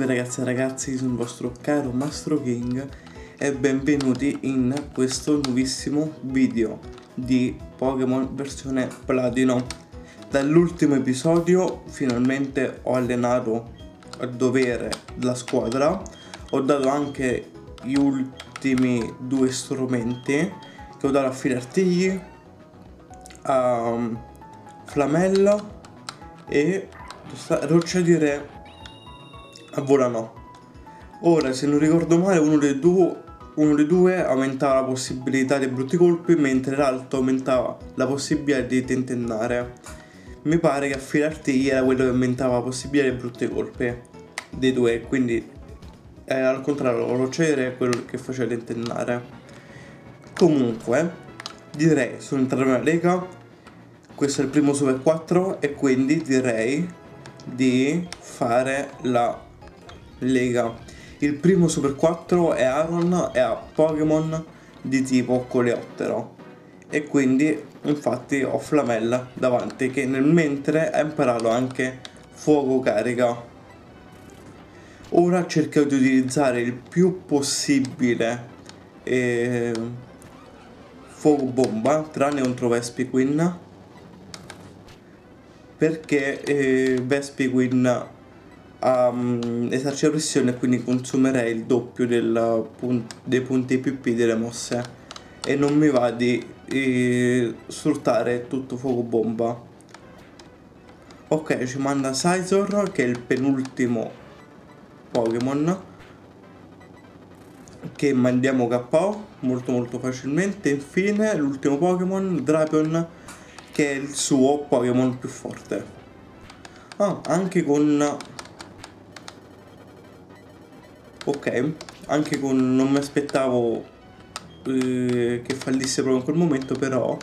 Salve ragazzi e ragazzi, sono il vostro caro Mastro King e benvenuti in questo nuovissimo video di Pokémon versione Platino. Dall'ultimo episodio finalmente ho allenato a dovere la squadra, ho dato anche gli ultimi due strumenti che ho dato a Filartigli, a Flamella e Roccia di Re a Volano. Ora, se non ricordo male, uno dei due aumentava la possibilità di brutti colpi, mentre l'altro aumentava la possibilità di tentennare. Mi pare che a Filartigli era quello che aumentava la possibilità di brutti colpi dei due, quindi al contrario Roccia di Re è quello che faceva tentennare. Comunque direi sono entrato nella lega, questo è il primo Super 4 e quindi direi di fare la lega. Il primo Super 4 è Aron e ha Pokémon di tipo Coleottero e quindi infatti ho Flamella davanti che nel mentre ha imparato anche Fuoco Carica. Ora cercherò di utilizzare il più possibile Fuoco Bomba, tranne contro Vespiquen, perché Vespiquen esercita pressione e quindi consumerei il doppio dei punti PP delle mosse e non mi va di sfruttare tutto Fuoco Bomba. Ok, ci manda Scizor che è il penultimo Pokémon che mandiamo KO molto facilmente. Infine l'ultimo Pokémon, Drapion, che è il suo Pokémon più forte. Anche con... ok, anche con... non mi aspettavo che fallisse proprio in quel momento, però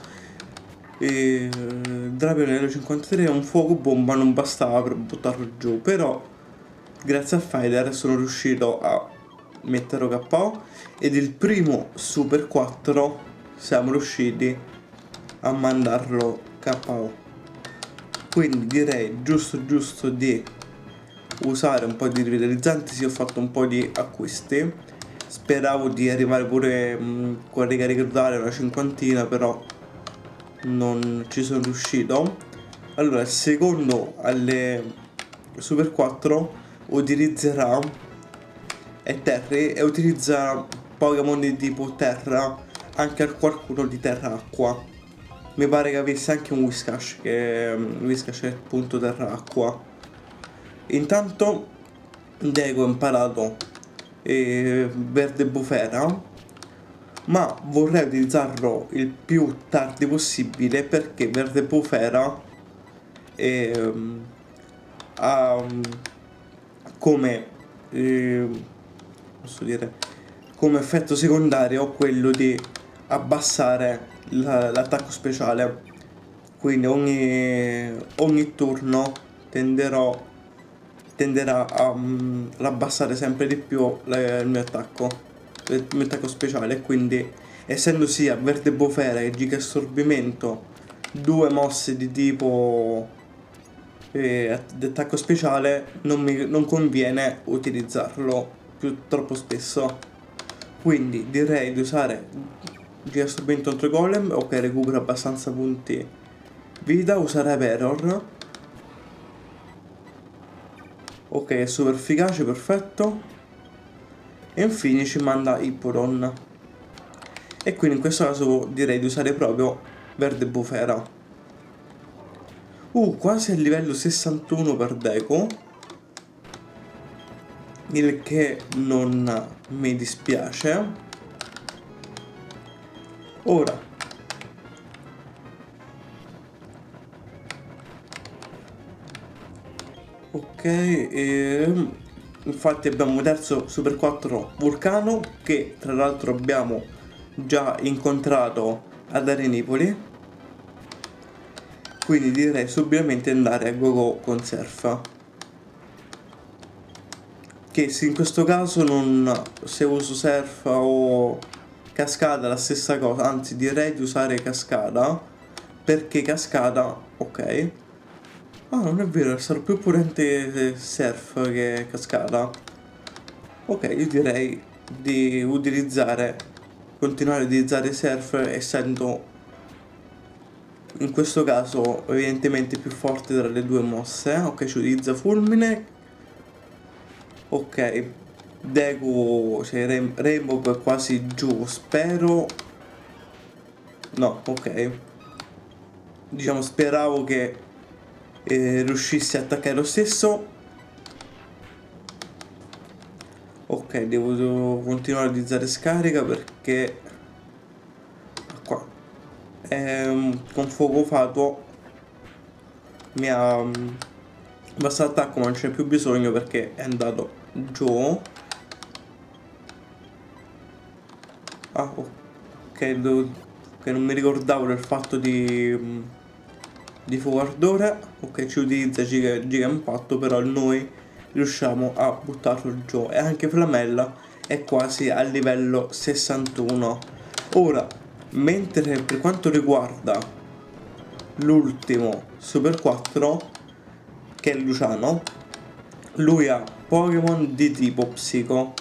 Drapion Elo 53 è un fuoco bomba, non bastava per buttarlo giù, però grazie a Fighter sono riuscito a metterlo KO ed il primo Super 4 siamo riusciti a mandarlo KO. Quindi direi giusto di usare un po' di rivitalizzanti. Sì, ho fatto un po' di acquisti, speravo di arrivare pure con le cariche totali una cinquantina, però non ci sono riuscito. Allora il secondo alle Super 4 utilizzerà Terry e utilizza Pokémon di tipo terra anche a qualcuno di terra acqua. Mi pare che avesse anche un Whiscash, che Whiscash è appunto terra acqua. Intanto Deco ha imparato Verde Bufera, ma vorrei utilizzarlo il più tardi possibile perché Verde Bufera ha come posso dire, come effetto secondario quello di abbassare l'attacco speciale, quindi ogni turno tenderà a abbassare sempre di più il mio attacco speciale, quindi essendo sia Verde Bufera e Giga Assorbimento due mosse di tipo di attacco speciale, non conviene utilizzarlo troppo spesso, quindi direi di usare Giga Assorbimento contro Golem. Ok, recupera abbastanza punti vita. Usare Aperor, ok, è super efficace, perfetto. E infine ci manda Hippodon e quindi in questo caso direi di usare proprio Verde Bufera. Quasi a livello 61 per Deco, il che non mi dispiace. Ora ok, infatti abbiamo terzo Super 4 Vulcano, che tra l'altro abbiamo già incontrato ad Arenipoli, quindi direi subitamente andare a Go-Go con Surf, che se in questo caso se uso Surf o Cascata la stessa cosa, anzi direi di usare Cascata, perché Cascata, ok, non è vero, sarà più potente Surf che Cascata, Ok, io direi di continuare a utilizzare Surf, essendo in questo caso evidentemente più forte tra le due mosse. Ok, ci utilizza Fulmine. Ok, Deku, cioè Rainbow è quasi giù, spero. No, ok. Diciamo, speravo che riuscissi a attaccare lo stesso. Ok, devo continuare a utilizzare scarica perché qua con fuoco fatuo mi ha basta attacco, ma non c'è più bisogno perché è andato giù. Ah, ok, che non mi ricordavo del fatto di fuoco ardore. Ok, ci utilizza giga impatto, però noi riusciamo a buttarlo giù. E anche Flamella è quasi a livello 61. Ora, mentre per quanto riguarda l'ultimo Super 4, che è Luciano, lui ha Pokémon di tipo psico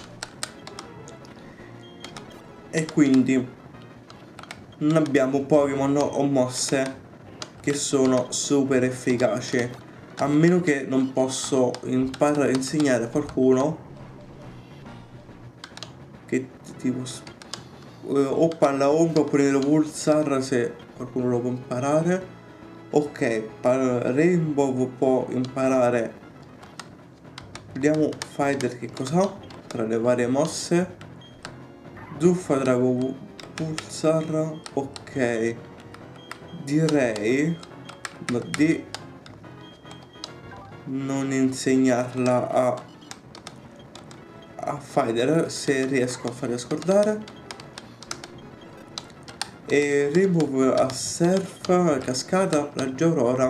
e quindi non abbiamo Pokémon o mosse che sono super efficaci, a meno che non posso imparare a insegnare a qualcuno che tipo o palla ombra oppure nero pulsar, se qualcuno lo può imparare. Ok, Rainbow può imparare. Vediamo Fighter che cos'ha tra le varie mosse. Zuffa, Drago, Pulsar. Ok, direi di non insegnarla a Fighter se riesco a farla scordare. E remove a Surf, Cascata, Raggio Aurora.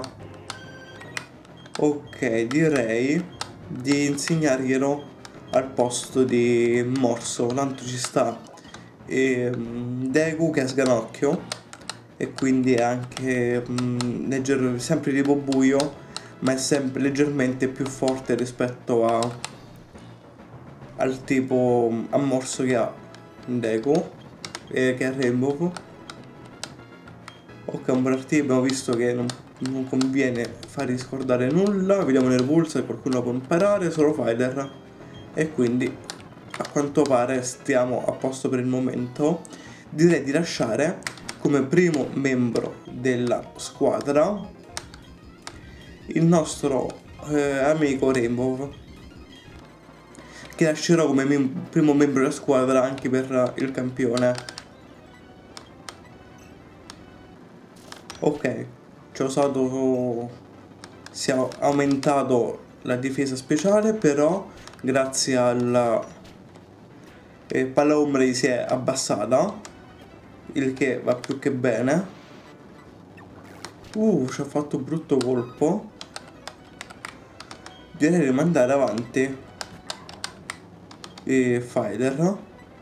Ok, direi di insegnarglielo al posto di Morso, tanto ci sta Deku che ha sganocchio e quindi è anche sempre tipo buio, ma è sempre leggermente più forte rispetto al tipo a Morso che ha Deku e che ha Rainbow. Ok, un Brarty abbiamo visto che non conviene fargli scordare nulla. Vediamo nel pulso se qualcuno può imparare, solo Fighter. E quindi a quanto pare stiamo a posto per il momento. Direi di lasciare come primo membro della squadra il nostro amico Rainbow, che lascerò come primo membro della squadra anche per il campione. Ok, ci ho usato, si è aumentato la difesa speciale, però grazie alla palla ombra si è abbassata, il che va più che bene. Ci ha fatto un brutto colpo. Direi di mandare avanti Fighter.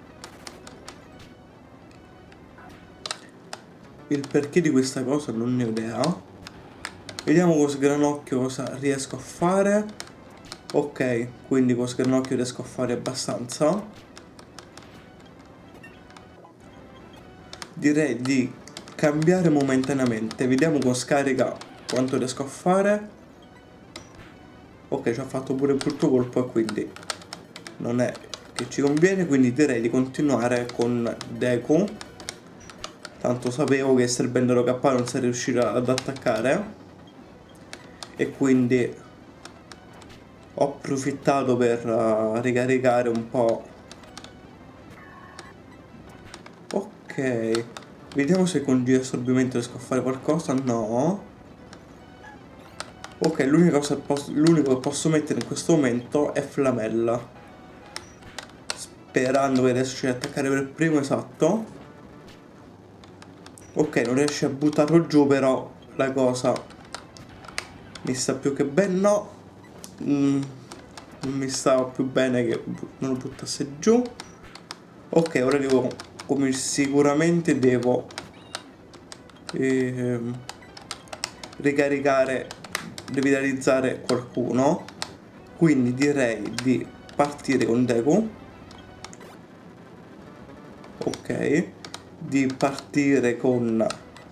Il perché di questa cosa non ne ho idea. Vediamo con Sgranocchio cosa riesco a fare. Ok, quindi con Sgranocchio riesco a fare abbastanza. Direi di cambiare momentaneamente. Vediamo con scarica quanto riesco a fare. Ok, ci ha fatto pure un brutto colpo e quindi non è che ci conviene. Quindi direi di continuare con Deku. Tanto sapevo che Serbendolo K non si riuscirà ad attaccare. E quindi ho approfittato per ricaricare un po'. Ok, vediamo se con G assorbimento riesco a fare qualcosa. No. Ok, l'unico che posso mettere in questo momento è Flamella, sperando che riesca ad attaccare per il primo. Esatto. Ok, non riesce a buttarlo giù, però la cosa mi sta più che bene. No, non mi stava più bene che non lo buttasse giù. Ok, ora devo, come sicuramente devo ricaricare, rivitalizzare qualcuno. Quindi direi di partire con Deku. ok, di partire con...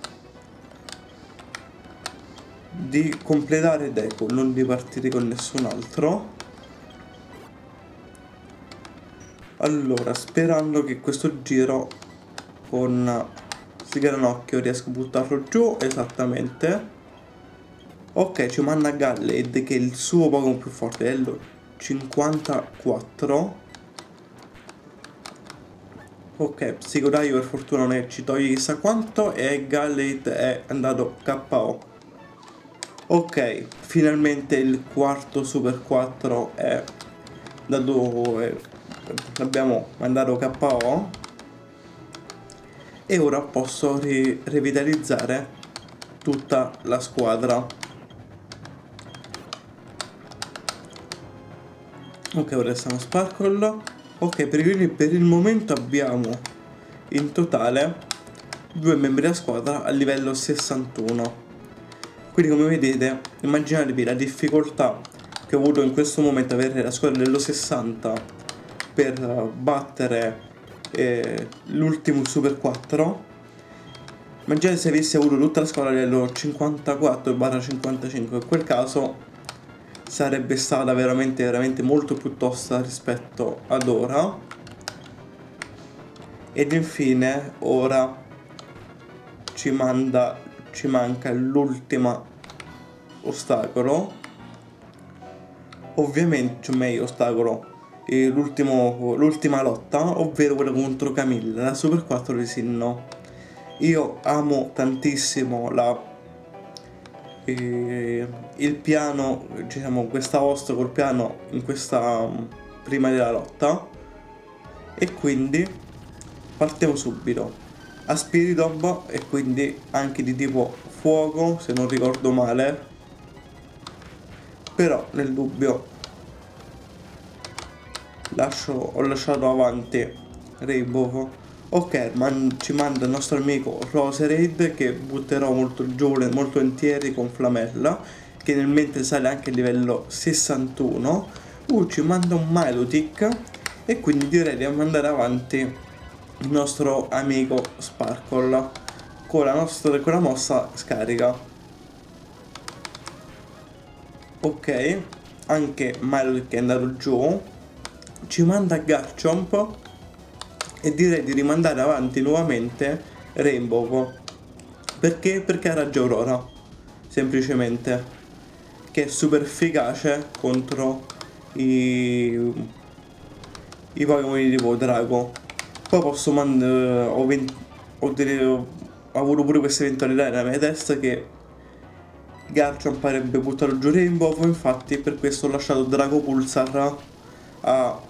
di completare Deku, non di partire con nessun altro. Allora, sperando che questo giro con Sgranocchio riesco a buttarlo giù, esattamente. Ok, ci manda Gallade, che è il suo Pokémon più forte, è il 54. Ok, Psicodaio per fortuna non ci toglie chissà quanto e Gallade è andato KO. Ok, finalmente il quarto Super 4 è dato... l'abbiamo mandato KO. E ora posso rivitalizzare tutta la squadra. Ok, ora siamo Sparkle. Ok, per il momento abbiamo in totale 2 membri della squadra a livello 61. Quindi come vedete, immaginatevi la difficoltà che ho avuto in questo momento avere la squadra livello 60 per battere l'ultimo Super 4. Immaginate se avessi avuto tutta la squadra a livello 54/55, in quel caso sarebbe stata veramente molto più tosta rispetto ad ora. Ed infine ora ci manca l'ultimo ostacolo, ovviamente, cioè meglio ostacolo, l'ultima lotta, ovvero quella contro Camilla, la Super 4 di Sinnoh. Io amo tantissimo il piano, diciamo, questa host col piano in questa prima della lotta, e quindi partiamo subito a Spiritomb, e quindi anche di tipo fuoco se non ricordo male, però nel dubbio ho lasciato avanti Rainbow. Ok, ci manda il nostro amico Roserade, che butterò molto volentieri con Flamella, che nel mentre sale anche a livello 61. Ci manda un Milotic, e quindi direi di mandare avanti il nostro amico Sparkle con la mossa scarica. Ok, anche Milotic è andato giù, ci manda Garchomp, e direi di rimandare avanti nuovamente Rainbow. Perché? Perché ha ragione Aurora, semplicemente, che è super efficace contro i Pokémon di tipo Drago. Poi posso ho avuto pure questa eventualità nella mia testa che Garchomp avrebbe buttato giù Rainbow, infatti per questo ho lasciato Drago Pulsar a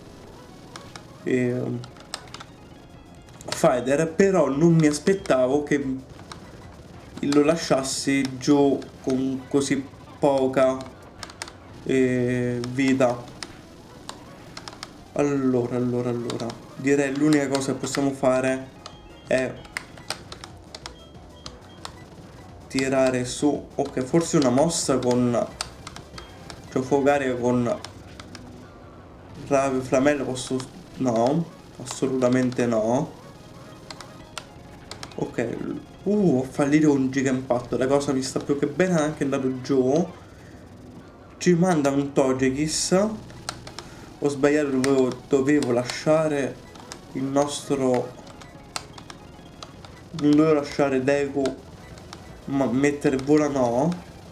Fighter, però non mi aspettavo che lo lasciassi giù con così poca vita. Allora direi l'unica cosa che possiamo fare è tirare su. Ok, forse una mossa con, cioè fuoco aria con Flamella posso... no, assolutamente no. Ok, ho fallito un giga impatto, la cosa mi sta più che bene, è anche andato giù. Ci manda un Togekiss. Ho sbagliato, dovevo lasciare il nostro... non dovevo lasciare Deku, ma mettere Vola no,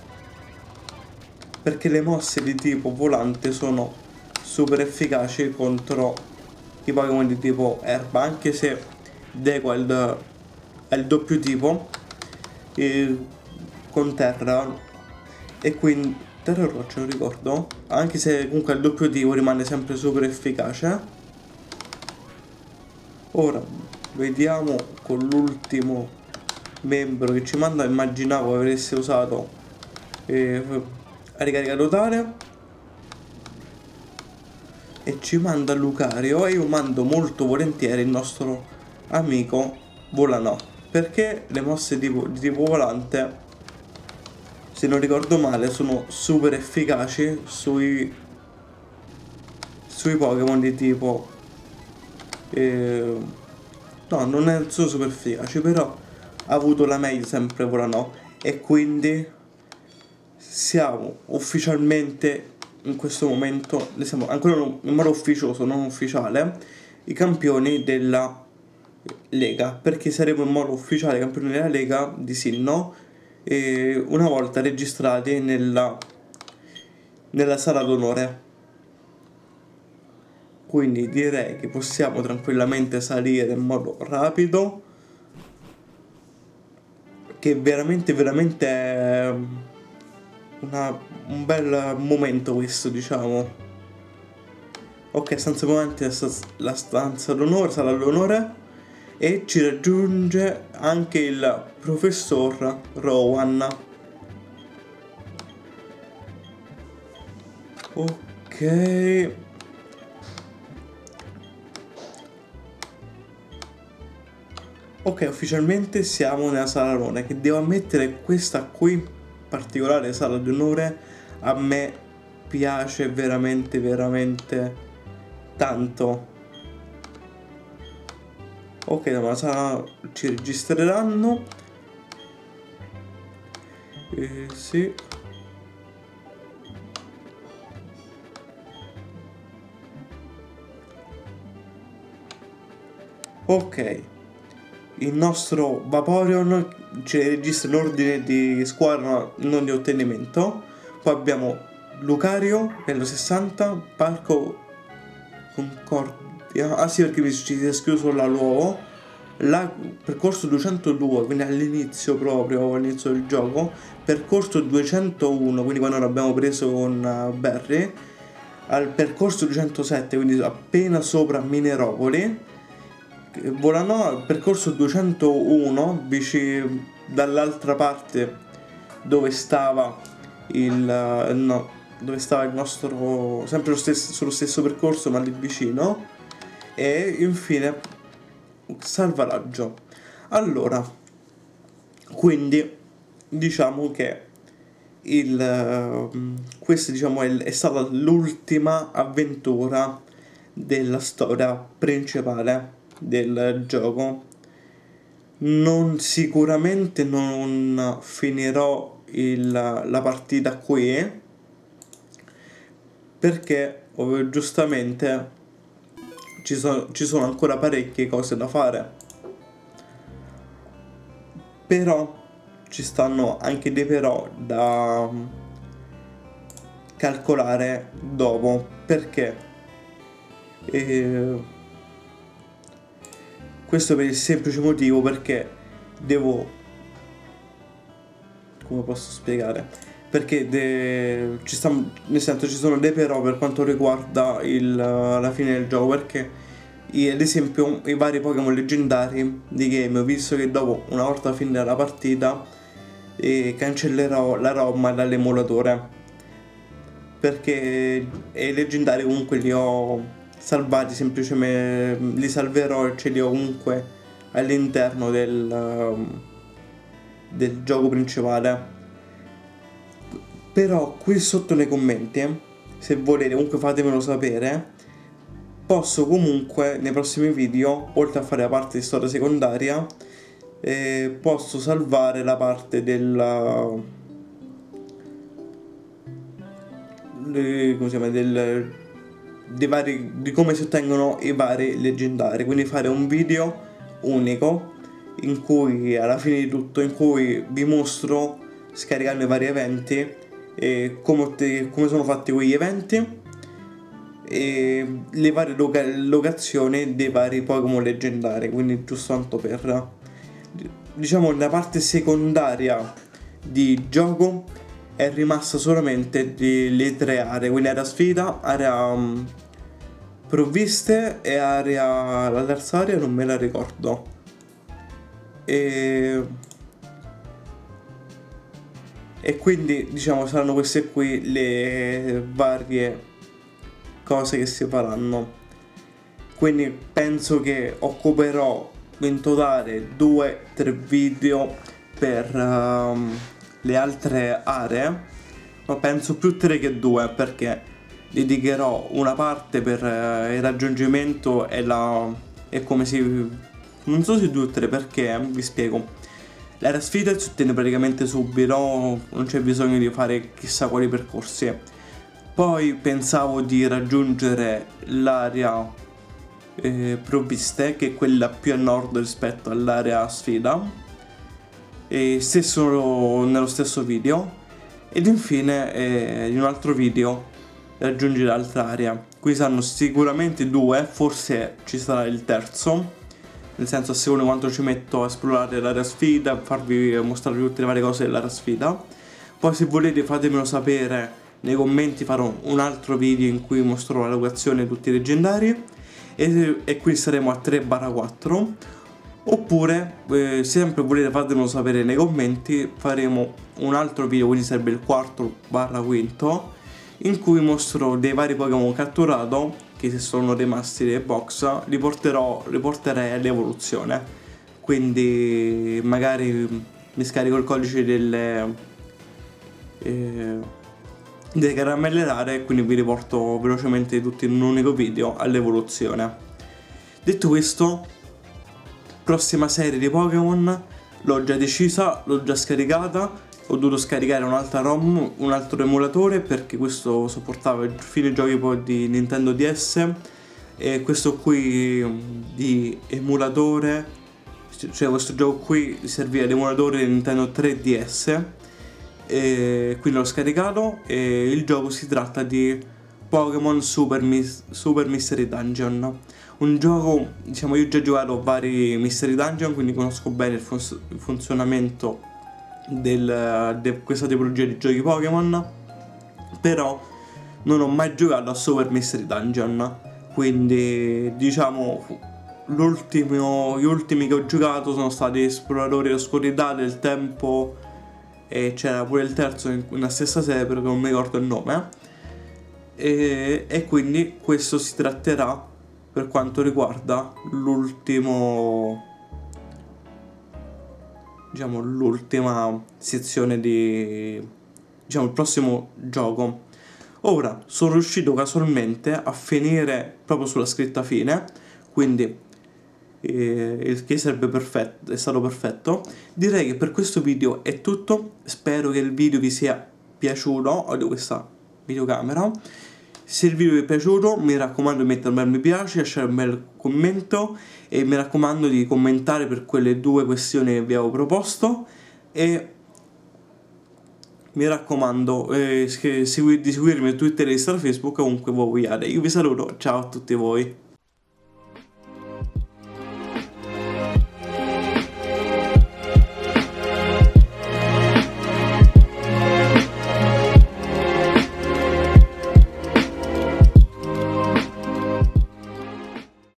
perché le mosse di tipo volante sono super efficaci contro i Pokémon di tipo erba, anche se Deku è il doppio tipo con terra, e quindi terra e roccia, non ricordo, anche se comunque il doppio tipo rimane sempre super efficace. Ora vediamo con l'ultimo membro che ci manda. Immaginavo avesse usato a ricarica totale, e ci manda Lucario, e io mando molto volentieri il nostro amico Volano, perché le mosse di tipo volante, se non ricordo male, sono super efficaci sui Pokémon di tipo no, non sono super efficaci, però ha avuto la meglio sempre Volano, e quindi siamo ufficialmente in questo momento, ne siamo ancora in modo ufficioso, non ufficiale, i campioni della Lega, perché saremo in modo ufficiale campioni della Lega di Sinnoh una volta registrati nella sala d'onore. Quindi direi che possiamo tranquillamente salire in modo rapido, che veramente è un bel momento questo, diciamo. Ok, stanza avanti la stanza d'onore, sala d'onore, e ci raggiunge anche il professor Rowan. Ok. Ok, ufficialmente siamo nella sala d'onore, che devo ammettere questa qui, particolare sala d'onore, a me piace veramente tanto. Ok, la sala ci registreranno. Sì. Ok. Il nostro Vaporeon ci registra l'ordine di squadra non di ottenimento. Poi abbiamo Lucario, livello 60, Parco Concordia. Ah sì, perché ci si è escluso la l'uovo. Percorso 202, quindi all'inizio proprio, all'inizio del gioco. Percorso 201, quindi quando l'abbiamo preso con Barry. Al percorso 207, quindi appena sopra Mineropoli. Volano al percorso 201, dall'altra parte dove stava dove stava il nostro, sempre sullo stesso percorso ma lì vicino, e infine salvataggio. Allora, quindi diciamo che questa diciamo è stata l'ultima avventura della storia principale del gioco. Sicuramente non finirò la partita qui, perché giustamente ci sono ancora parecchie cose da fare, però ci stanno anche dei però da calcolare dopo, perché questo per il semplice motivo perché come posso spiegare? Perché nel senso ci sono dei però per quanto riguarda la fine del gioco, perché ad esempio i vari Pokémon leggendari di game, visto che dopo, una volta finita la partita, cancellerò la ROM dall'emulatore, perché i leggendari comunque li ho salvati, semplicemente li salverò e ce li ho comunque all'interno del gioco principale. Però qui sotto nei commenti, se volete, comunque fatemelo sapere. Posso comunque nei prossimi video, oltre a fare la parte di storia secondaria, posso salvare la parte come si chiama, di come si ottengono i vari leggendari, quindi fare un video unico in cui alla fine di tutto, in cui vi mostro scaricando i vari eventi e come sono fatti quegli eventi e le varie locazioni dei vari Pokémon leggendari, quindi giusto tanto per, diciamo, la parte secondaria di gioco è rimasta solamente le tre aree, quindi area sfida, area provviste e la terza area non me la ricordo. E quindi diciamo saranno queste qui le varie cose che si faranno. Quindi penso che occuperò in totale 2-3 video per le altre aree, ma penso più 3 che 2, perché dedicherò una parte per il raggiungimento e come si Non so se 2 o 3 perché, vi spiego. L'area sfida si ottiene praticamente subito, non c'è bisogno di fare chissà quali percorsi. Poi pensavo di raggiungere l'area provviste, che è quella più a nord rispetto all'area sfida, e stesso nello stesso video. Ed infine in un altro video raggiungere l'altra area. Qui saranno sicuramente 2, forse ci sarà il terzo, nel senso a seconda quanto ci metto a esplorare l'area sfida, farvi mostrare tutte le varie cose dell'area sfida. Poi se volete fatemelo sapere nei commenti, farò un altro video in cui mostrerò la locazione di tutti i leggendari, e qui saremo a 3/4. Oppure sempre volete fatemelo sapere nei commenti, faremo un altro video, quindi sarebbe il 4/5, in cui mostro dei vari Pokémon catturato, che se sono rimasti nei box li porterei all'evoluzione. Quindi magari mi scarico il codice delle caramelle rare, e quindi vi riporto velocemente tutti in un unico video all'evoluzione. Detto questo, prossima serie di Pokémon l'ho già decisa, l'ho già scaricata. Ho dovuto scaricare un'altra ROM, un altro emulatore, perché questo sopportava il fine giochi poi di Nintendo DS, e questo qui di emulatore, cioè questo gioco qui serviva l'emulatore di Nintendo 3DS, e quindi l'ho scaricato. E il gioco si tratta di Pokémon Super Mystery Dungeon, un gioco, diciamo, io ho già giocato a vari Mystery Dungeon, quindi conosco bene il funzionamento di questa tipologia di giochi Pokémon, però non ho mai giocato a Super Mystery Dungeon. Quindi diciamo gli ultimi che ho giocato sono stati Esploratori dell'Oscurità, del Tempo, e c'era pure il terzo in una stessa serie, però non mi ricordo il nome. E quindi questo si tratterà per quanto riguarda l'ultima sezione di, diciamo, il prossimo gioco. Ora sono riuscito casualmente a finire proprio sulla scritta fine, quindi il che sarebbe perfetto, è stato perfetto. Direi che per questo video è tutto, spero che il video vi sia piaciuto, odio questa videocamera. Se il video vi è piaciuto, mi raccomando di mettere un bel mi piace, lasciare un bel commento, e mi raccomando di commentare per quelle 2 questioni che vi avevo proposto, e mi raccomando di seguirmi su Twitter e Instagram, Facebook, ovunque voi vogliate. Io vi saluto, ciao a tutti voi.